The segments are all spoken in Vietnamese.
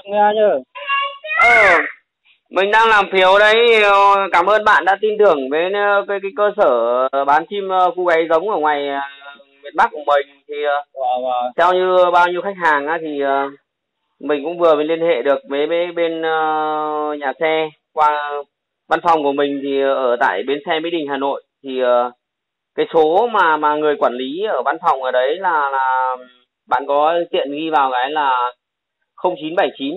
nghe nhá. Ờ, mình đang làm phiếu đấy. Cảm ơn bạn đã tin tưởng với cái cơ sở bán chim cu gáy giống ở ngoài miền Bắc của mình. Thì Và theo như bao nhiêu khách hàng á, thì mình cũng vừa mới liên hệ được với bên nhà xe qua văn phòng của mình thì ở tại bến xe Mỹ Đình Hà Nội. Thì cái số mà người quản lý ở văn phòng ở đấy là bạn có tiện ghi vào cái là 0979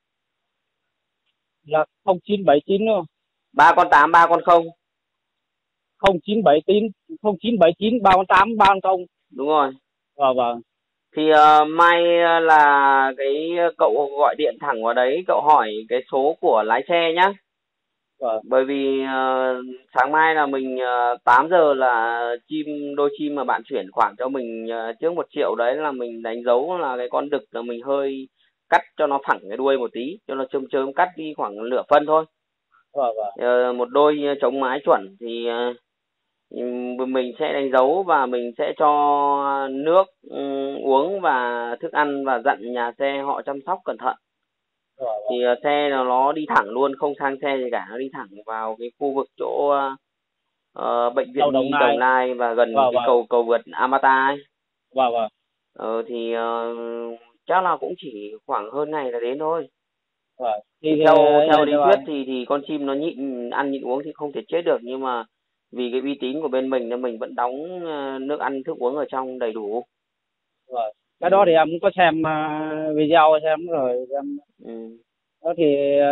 là 0979 đúng không? 3 con 8 3 con 0. 0979 0979 308 310. Đúng rồi. Vâng. Thì mai là cái cậu gọi điện thẳng vào đấy, cậu hỏi cái số của lái xe nhá. Vâng. Bởi vì sáng mai là mình 8 giờ là đôi chim mà bạn chuyển khoản cho mình trước 1 triệu đấy là mình đánh dấu là cái con đực là mình hơi cắt cho nó phẳng cái đuôi một tí, cho nó chơm chơm, cắt đi khoảng nửa phân thôi. Vâng. Một đôi chống mái chuẩn thì mình sẽ đánh dấu và mình sẽ cho nước uống và thức ăn và dặn nhà xe họ chăm sóc cẩn thận. Thì xe nó đi thẳng luôn, không sang xe gì cả, nó đi thẳng vào cái khu vực chỗ bệnh viện Nhi Đồng Nai và gần cái cầu vượt Amata ấy. Vâng. Thì chắc là cũng chỉ khoảng hơn ngày là đến thôi. Thì Theo lý thuyết thì con chim nó nhịn ăn nhịn uống thì không thể chết được, nhưng mà vì cái uy tín của bên mình nên mình vẫn đóng nước ăn thức uống ở trong đầy đủ. Cái đó thì em cũng có xem video xem rồi em. Đó thì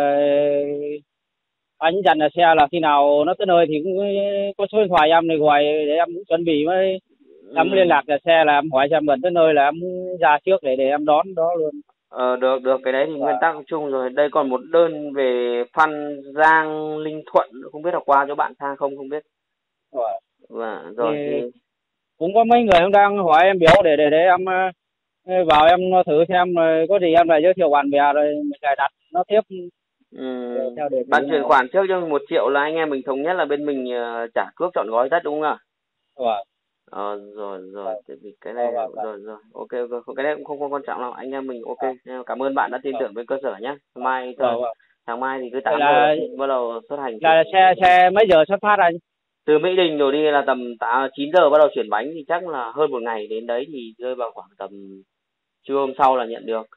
anh dặn là xe là khi nào nó tới nơi thì cũng có số điện thoại em này gọi để em cũng chuẩn bị mới em liên lạc là xe là em hỏi xem gần tới nơi là em ra trước để em đón đó luôn. Được cái đấy thì nguyên tắc chung rồi. Đây còn một đơn về Phan Giang Linh Thuận, không biết là qua cho bạn sang không biết. Rồi thì cũng có mấy người cũng đang hỏi em biểu để em vào em thử xem rồi có gì em lại giới thiệu bạn bè rồi mình cài đặt nó tiếp. Theo địa chỉ bạn chuyển khoản trước cho 1 triệu là anh em mình thống nhất là bên mình trả cước trọn gói tất đúng không ạ? Rồi thì cái này rồi ok, cái này cũng không quan trọng đâu, anh em mình ok. Cảm ơn bạn đã tin tưởng bên cơ sở nhé. Sáng mai thì cứ 8 giờ bắt đầu xuất hành. Là xe mấy giờ xuất phát anh? Từ Mỹ Đình rồi đi là tầm 9 giờ bắt đầu chuyển bánh, thì chắc là hơn một ngày đến đấy thì rơi vào khoảng tầm trưa hôm sau là nhận được.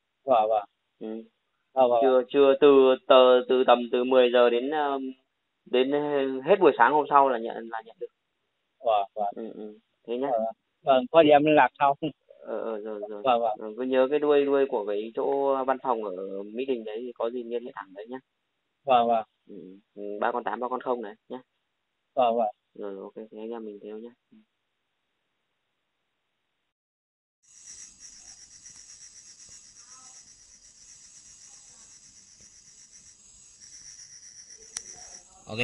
Chưa từ từ 10 giờ đến hết buổi sáng hôm sau là nhận được. Thế nhá. Có gì em liên lạc sau. Rồi. Cứ nhớ cái đuôi của cái chỗ văn phòng ở Mỹ Đình đấy thì có gì liên hệ thẳng đấy nhá. 3 con 8 3 con 0 đấy nhá. Rồi ok, thế anh em mình theo nhá. Ok,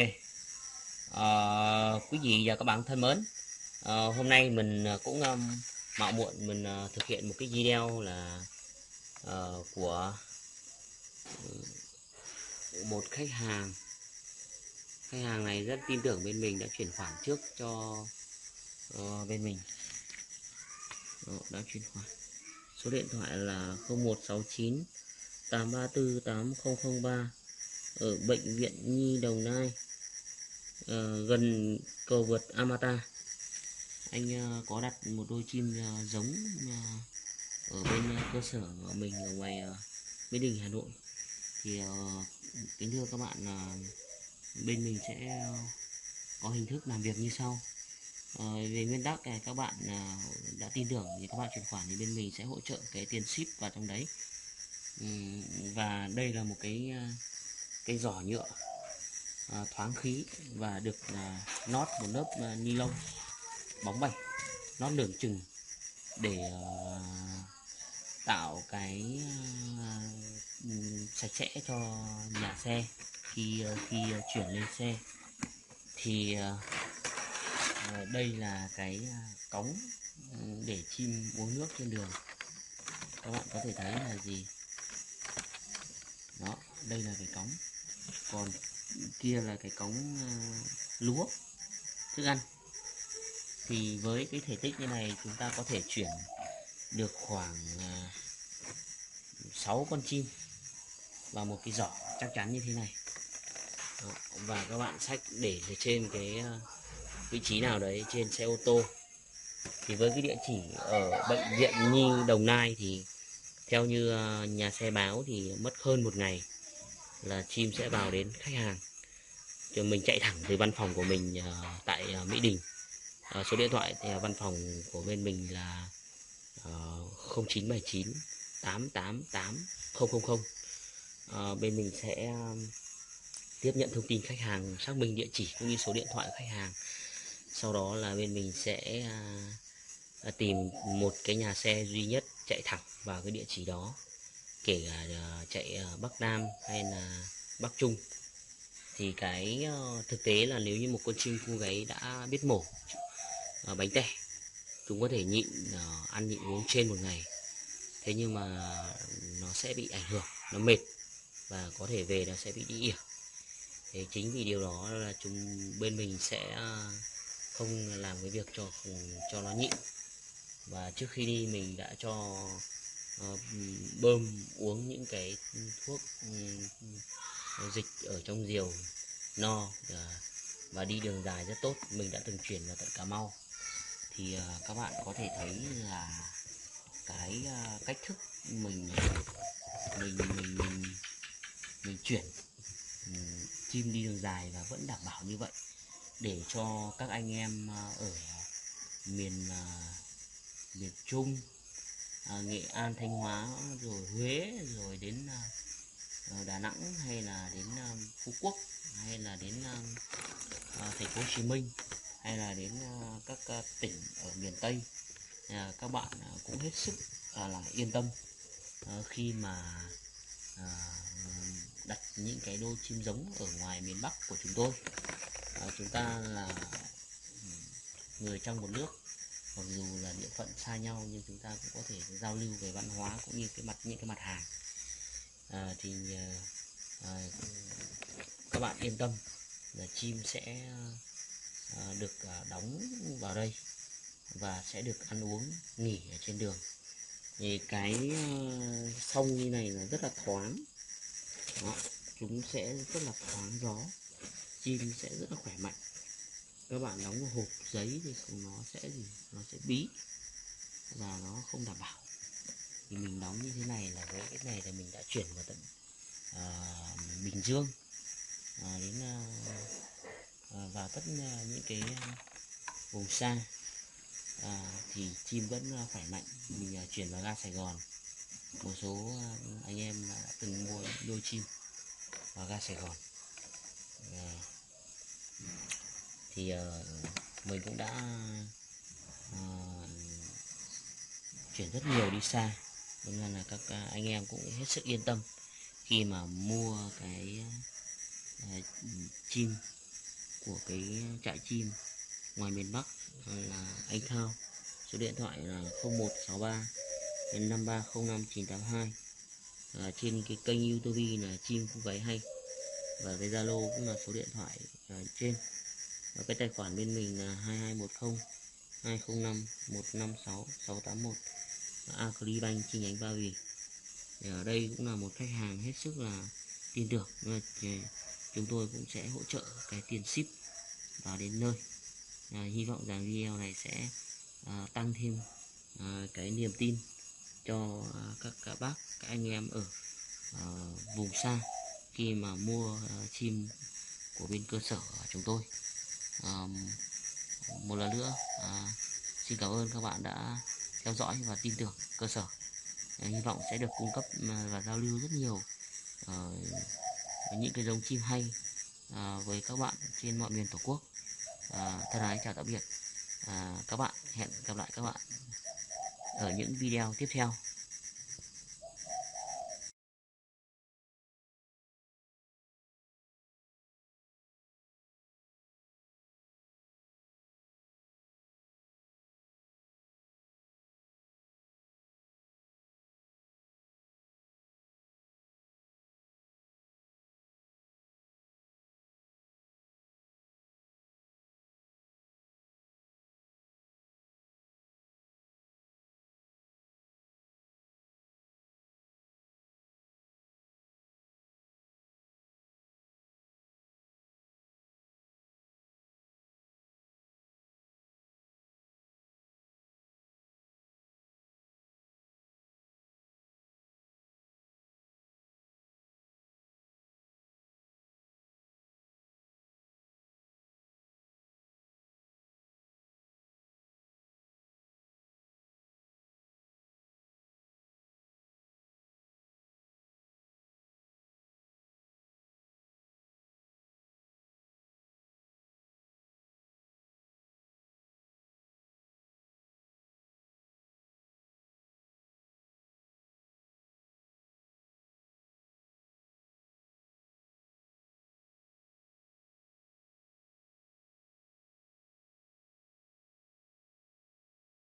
quý vị và các bạn thân mến, hôm nay mình cũng mạo muội mình thực hiện một cái video là của một khách hàng. Khách hàng này rất tin tưởng bên mình, đã chuyển khoản trước cho bên mình. Đã chuyển khoản. Số điện thoại là 0169 834 8003 ở bệnh viện Nhi Đồng Nai, gần cầu vượt Amata. Anh có đặt một đôi chim giống ở bên cơ sở của mình ở ngoài Mỹ Đình Hà Nội. Thì kính thưa các bạn, bên mình sẽ có hình thức làm việc như sau. Về nguyên tắc này, các bạn đã tin tưởng thì các bạn chuyển khoản thì bên mình sẽ hỗ trợ cái tiền ship vào trong đấy. Và đây là một cái giỏ nhựa thoáng khí và được nót một lớp ni lông bóng bẩy, nót ltưởng chừng để tạo cái sạch sẽ cho nhà xe khi chuyển lên xe. Thì đây là cái cống để chim uống nước trên đường. Các bạn có thể thấy là gì đó, đây là cái cống, còn kia là cái cống lúa thức ăn. Thì với cái thể tích như này chúng ta có thể chuyển được khoảng 6 con chim vào một cái giỏ chắc chắn như thế này. Đó, và các bạn xách để trên cái vị trí nào đấy trên xe ô tô. Thì với cái địa chỉ ở bệnh viện Nhi Đồng Nai thì theo như nhà xe báo thì mất hơn 1 ngày là chim sẽ vào đến khách hàng. Cho mình chạy thẳng từ văn phòng của mình tại Mỹ Đình. Số điện thoại thì văn phòng của bên mình là 0979 888 000. Bên mình sẽ tiếp nhận thông tin khách hàng, xác minh địa chỉ cũng như số điện thoại của khách hàng. Sau đó là bên mình sẽ tìm một cái nhà xe duy nhất chạy thẳng vào cái địa chỉ đó, kể cả chạy Bắc Nam hay là Bắc Trung. Thì cái thực tế là nếu như một con chim cu gáy đã biết mổ bánh tẻ, chúng có thể nhịn ăn nhịn uống trên 1 ngày. Thế nhưng mà nó sẽ bị ảnh hưởng, nó mệt và có thể về nó sẽ bị đi ỉa. Thế chính vì điều đó là bên mình sẽ không làm cái việc cho nó nhịn. Và trước khi đi mình đã cho bơm uống những cái thuốc dịch ở trong diều no, và đi đường dài rất tốt. Mình đã từng chuyển vào tận Cà Mau. Thì các bạn có thể thấy là cái cách thức mình chuyển chim đi đường dài và vẫn đảm bảo như vậy, để cho các anh em ở miền Trung, Nghệ An, Thanh Hóa, rồi Huế, rồi đến Đà Nẵng, hay là đến Phú Quốc, hay là đến thành phố Hồ Chí Minh, hay là đến các tỉnh ở miền Tây, các bạn cũng hết sức là yên tâm khi mà đặt những cái đôi chim giống ở ngoài miền Bắc của chúng tôi. Chúng ta là người trong một nước, mặc dù là địa phận xa nhau nhưng chúng ta cũng có thể giao lưu về văn hóa cũng như những cái mặt hàng. Các bạn yên tâm là chim sẽ được đóng vào đây và sẽ được ăn uống nghỉ ở trên đường. Thì cái sông như này là rất là thoáng. Đó, chúng sẽ rất là thoáng gió, chim sẽ rất là khỏe mạnh. Các bạn đóng vào hộp giấy thì nó sẽ bí và nó không đảm bảo. Thì mình đóng như thế này là với cái này là mình đã chuyển vào tận Bình Dương, đến vào tất những cái vùng xa, thì chim vẫn khỏe mạnh. Mình chuyển vào ga Sài Gòn. Một số anh em đã từng mua đôi chim vào ga Sài Gòn. Thì mình cũng đã chuyển rất nhiều đi xa, nên là các anh em cũng hết sức yên tâm khi mà mua cái chim của cái trại chim ngoài miền Bắc là anh Thao. Số điện thoại là 0163 5305 982. Trên cái kênh YouTube là Chim Cu Gáy Hay, và cái Zalo cũng là số điện thoại trên. Và cái tài khoản bên mình là 2210 205 156 681, Agribank chi nhánh Ba Vì. Ở đây cũng là một khách hàng hết sức là tin tưởng. Chúng tôi cũng sẽ hỗ trợ cái tiền ship vào đến nơi. Hy vọng rằng video này sẽ tăng thêm cái niềm tin cho các bác, các anh em ở vùng xa khi mà mua chim của bên cơ sở chúng tôi. Một lần nữa xin cảm ơn các bạn đã theo dõi và tin tưởng cơ sở. Hy vọng sẽ được cung cấp và giao lưu rất nhiều những cái giống chim hay với các bạn trên mọi miền Tổ quốc. Thân ái chào tạm biệt các bạn. Hẹn gặp lại các bạn ở những video tiếp theo.